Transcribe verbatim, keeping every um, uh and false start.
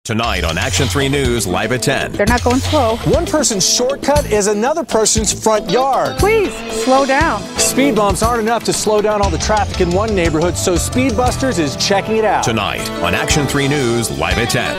Tonight on Action three News, live at ten. They're not going slow. One person's shortcut is another person's front yard. Please, slow down. Speed bumps aren't enough to slow down all the traffic in one neighborhood, so Speedbusters is checking it out. Tonight on Action three News, live at ten.